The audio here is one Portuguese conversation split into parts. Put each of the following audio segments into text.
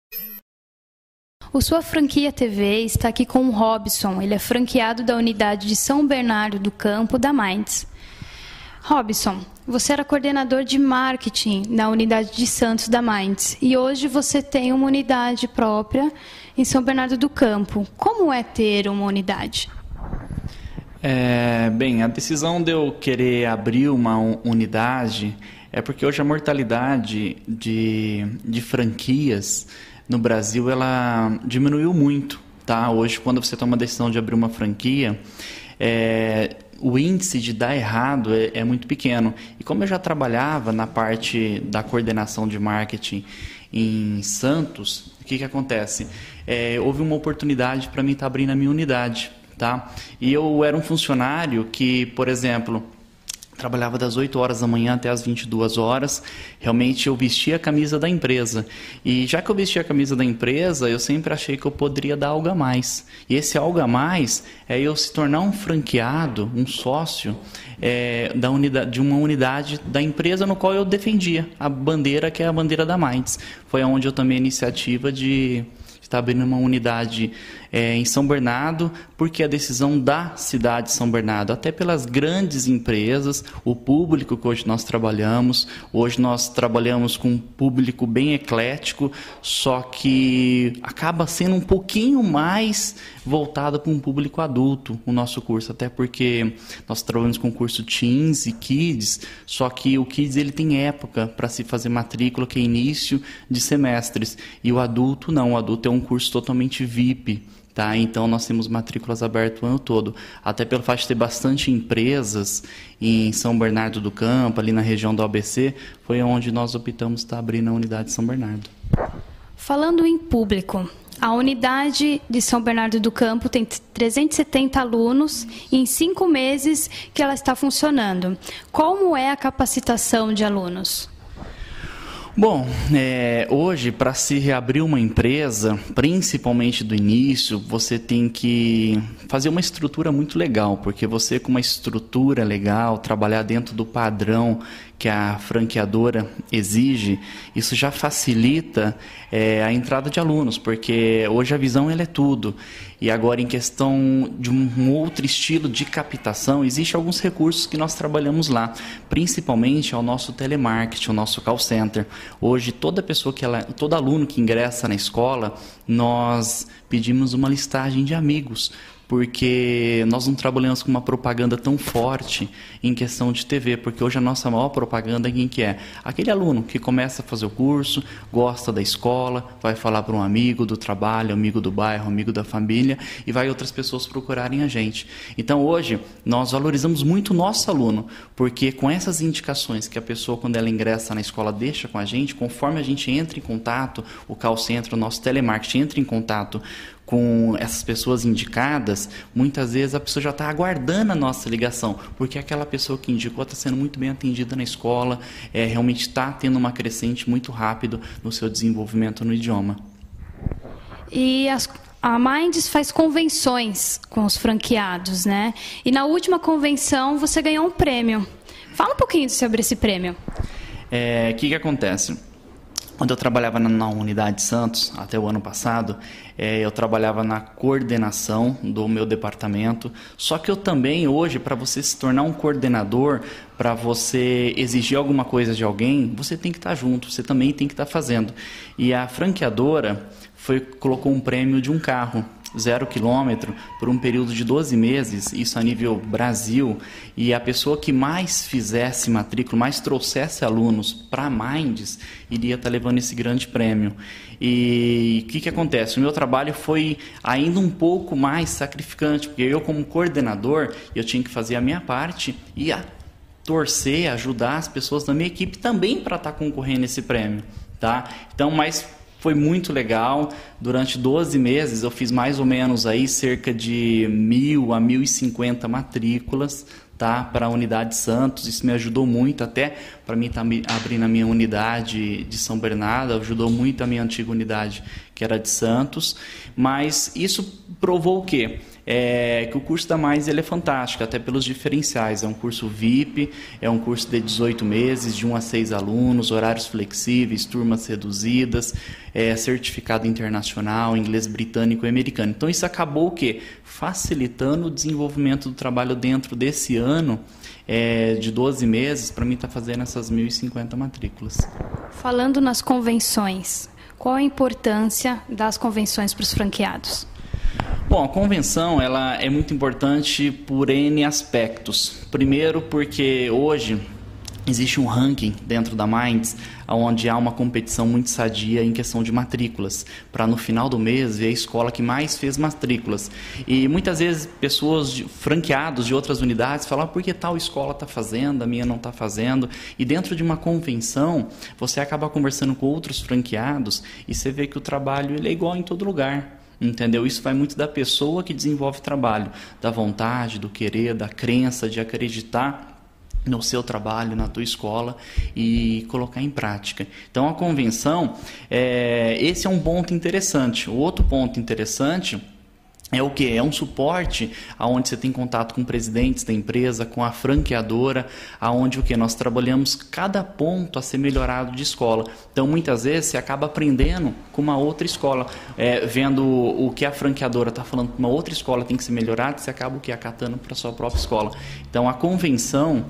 O Sua Franquia TV está aqui com o Robson. Ele é franqueado da unidade de São Bernardo do Campo da Minds. Robson, você era coordenador de marketing na unidade de Santos da Minds e hoje você tem uma unidade própria em São Bernardo do Campo. Como é ter uma unidade? Bem, a decisão de eu querer abrir uma unidade é porque hoje a mortalidade de franquias no Brasil ela diminuiu muito, tá? Hoje, quando você toma a decisão de abrir uma franquia, o índice de dar errado é muito pequeno. E como eu já trabalhava na parte da coordenação de marketing em Santos, o que acontece? Houve uma oportunidade para mim estar abrindo a minha unidade, tá? E eu era um funcionário que, por exemplo, trabalhava das 8 horas da manhã até as 22 horas. Realmente eu vestia a camisa da empresa. E já que eu vestia a camisa da empresa, eu sempre achei que eu poderia dar algo a mais. E esse algo a mais é eu se tornar um franqueado, um sócio de uma unidade da empresa no qual eu defendia a bandeira, que é a bandeira da Minds. Foi onde eu tomei a iniciativa de estar abrindo uma unidade em São Bernardo, porque a decisão da cidade de São Bernardo, até pelas grandes empresas, o público que hoje nós trabalhamos com um público bem eclético, só que acaba sendo um pouquinho mais voltado para um público adulto, o nosso curso, até porque nós trabalhamos com o curso Teens e Kids, só que o Kids ele tem época para se fazer matrícula, que é início de semestres, e o adulto não, o adulto é um curso totalmente VIP. Tá? Então, nós temos matrículas abertas o ano todo. Até pelo fato de ter bastante empresas em São Bernardo do Campo, ali na região do ABC, foi onde nós optamos estar abrindo a unidade de São Bernardo. Falando em público, a unidade de São Bernardo do Campo tem 370 alunos e em 5 meses que ela está funcionando. Como é a capacitação de alunos? Bom, hoje, para se reabrir uma empresa, principalmente do início, você tem que fazer uma estrutura muito legal, porque você com uma estrutura legal, trabalhar dentro do padrão que a franqueadora exige, isso já facilita a entrada de alunos, porque hoje a visão ela é tudo. E agora, em questão de um outro estilo de captação, existem alguns recursos que nós trabalhamos lá, principalmente ao nosso telemarketing, ao nosso call center. Hoje, todo aluno que ingressa na escola, nós pedimos uma listagem de amigos, porque nós não trabalhamos com uma propaganda tão forte em questão de TV, porque hoje a nossa maior propaganda é quem que é? Aquele aluno que começa a fazer o curso, gosta da escola, vai falar para um amigo do trabalho, amigo do bairro, amigo da família, e vai outras pessoas procurarem a gente. Então hoje nós valorizamos muito o nosso aluno, porque com essas indicações que a pessoa, quando ela ingressa na escola, deixa com a gente, conforme a gente entra em contato, o call center, o nosso telemarketing entra em contato com essas pessoas indicadas, muitas vezes a pessoa já está aguardando a nossa ligação, porque aquela pessoa que indicou está sendo muito bem atendida na escola, realmente está tendo uma crescente muito rápido no seu desenvolvimento no idioma. E a Minds faz convenções com os franqueados, né? E na última convenção você ganhou um prêmio. Fala um pouquinho sobre esse prêmio. O que acontece? Quando eu trabalhava na unidade Santos, até o ano passado, eu trabalhava na coordenação do meu departamento. Só que eu também, hoje, para você se tornar um coordenador, para você exigir alguma coisa de alguém, você tem que estar junto, você também tem que estar fazendo. E a franqueadora colocou um prêmio de um carro, 0 km, por um período de 12 meses, isso a nível Brasil, e a pessoa que mais fizesse matrícula, mais trouxesse alunos para a Minds, iria estar levando esse grande prêmio. E o que acontece? O meu trabalho foi ainda um pouco mais sacrificante, porque eu, como coordenador, eu tinha que fazer a minha parte e torcer, ajudar as pessoas da minha equipe também para estar concorrendo a esse prêmio, tá? Então, foi muito legal. Durante 12 meses eu fiz mais ou menos aí cerca de 1.000 a 1.050 matrículas, tá, para a unidade Santos. Isso me ajudou muito, até para mim estar abrindo a minha unidade de São Bernardo, ajudou muito a minha antiga unidade, que era de Santos. Mas isso provou o quê? Que o curso da Minds ele é fantástico, até pelos diferenciais. É um curso VIP, é um curso de 18 meses, de 1 a 6 alunos, horários flexíveis, turmas reduzidas, certificado internacional, inglês britânico e americano. Então isso acabou o quê? Facilitando o desenvolvimento do trabalho dentro desse ano de 12 meses, para mim está fazendo essas 1.050 matrículas. Falando nas convenções, qual a importância das convenções para os franqueados? Bom, a convenção ela é muito importante por N aspectos. Primeiro porque hoje existe um ranking dentro da Minds, onde há uma competição muito sadia em questão de matrículas, para no final do mês ver a escola que mais fez matrículas. E muitas vezes pessoas franqueados de outras unidades falam por que tal escola está fazendo, a minha não está fazendo. E dentro de uma convenção, você acaba conversando com outros franqueados e você vê que o trabalho ele é igual em todo lugar. Entendeu? Isso vai muito da pessoa que desenvolve trabalho, da vontade, do querer, da crença, de acreditar no seu trabalho, na tua escola e colocar em prática. Então a convenção, esse é um ponto interessante. O outro ponto interessante é o que? É um suporte onde você tem contato com presidentes da empresa, com a franqueadora, onde o que? Nós trabalhamos cada ponto a ser melhorado de escola. Então, muitas vezes, você acaba aprendendo com uma outra escola, vendo o que a franqueadora está falando que uma outra escola tem que ser melhorada, você acaba o que? Acatando para a sua própria escola. Então, a convenção,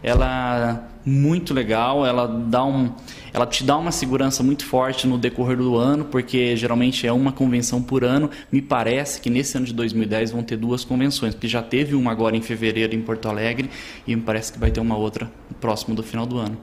ela é muito legal, ela te dá uma segurança muito forte no decorrer do ano, porque geralmente é uma convenção por ano. Me parece que nesse ano de 2010 vão ter 2 convenções, porque já teve uma agora em fevereiro em Porto Alegre e me parece que vai ter uma outra próximo do final do ano.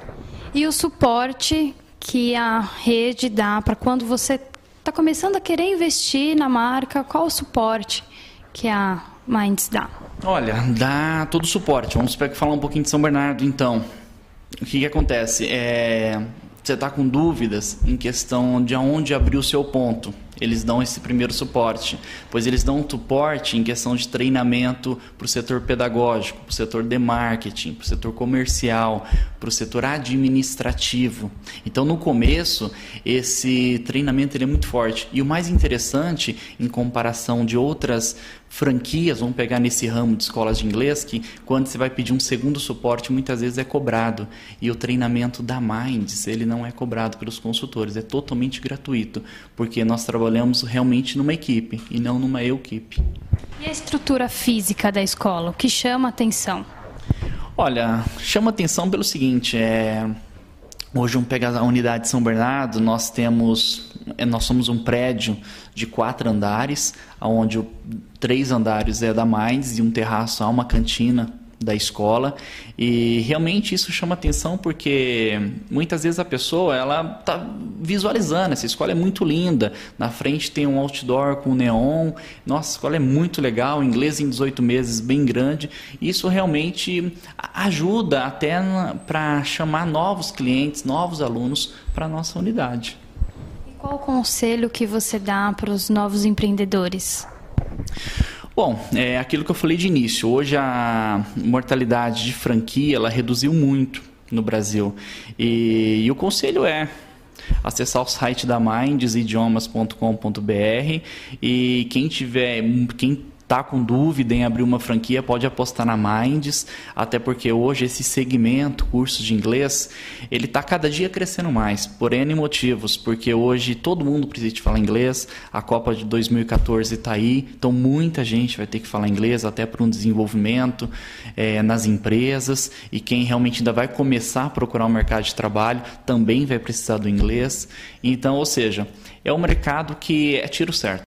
E o suporte que a rede dá para quando você está começando a querer investir na marca, qual o suporte que a Minds dá? Olha, dá todo o suporte. Vamos falar um pouquinho de São Bernardo, então. O que acontece? Você está com dúvidas em questão de aonde abrir o seu ponto. Eles dão esse primeiro suporte, pois eles dão um suporte em questão de treinamento para o setor pedagógico, para o setor de marketing, para o setor comercial, para o setor administrativo. Então, no começo, esse treinamento ele é muito forte. E o mais interessante, em comparação de outras franquias, vamos pegar nesse ramo de escolas de inglês, que quando você vai pedir um segundo suporte, muitas vezes é cobrado. E o treinamento da Minds, ele não é cobrado pelos consultores, é totalmente gratuito, porque nós trabalhamos realmente numa equipe e não numa equipe. E a estrutura física da escola, o que chama a atenção? Olha, chama a atenção pelo seguinte, hoje vamos pegar a unidade de São Bernardo, nós somos um prédio de 4 andares, onde 3 andares é da Minds e um terraço há uma cantina da escola, e realmente isso chama atenção porque muitas vezes a pessoa ela está visualizando, essa escola é muito linda, na frente tem um outdoor com neon, nossa, a escola é muito legal, inglês em 18 meses, bem grande, e isso realmente ajuda até para chamar novos clientes, novos alunos para a nossa unidade. E qual o conselho que você dá para os novos empreendedores? Bom, é aquilo que eu falei de início. Hoje a mortalidade de franquia ela reduziu muito no Brasil. E o conselho é acessar o site da Minds, idiomas.com.br, e quem está com dúvida em abrir uma franquia pode apostar na Minds, até porque hoje esse segmento, cursos de inglês, ele está cada dia crescendo mais, por N motivos, porque hoje todo mundo precisa de falar inglês, a Copa de 2014 está aí, então muita gente vai ter que falar inglês, até para um desenvolvimento nas empresas, e quem realmente ainda vai começar a procurar um mercado de trabalho também vai precisar do inglês, então, ou seja, é um mercado que é tiro certo.